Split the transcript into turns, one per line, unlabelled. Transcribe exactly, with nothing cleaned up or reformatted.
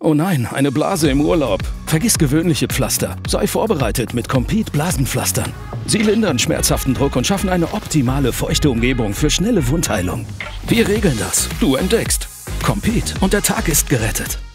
Oh nein, eine Blase im Urlaub. Vergiss gewöhnliche Pflaster. Sei vorbereitet mit Compeed Blasenpflastern. Sie lindern schmerzhaften Druck und schaffen eine optimale feuchte Umgebung für schnelle Wundheilung. Wir regeln das. Du entdeckst. Compeed und der Tag ist gerettet.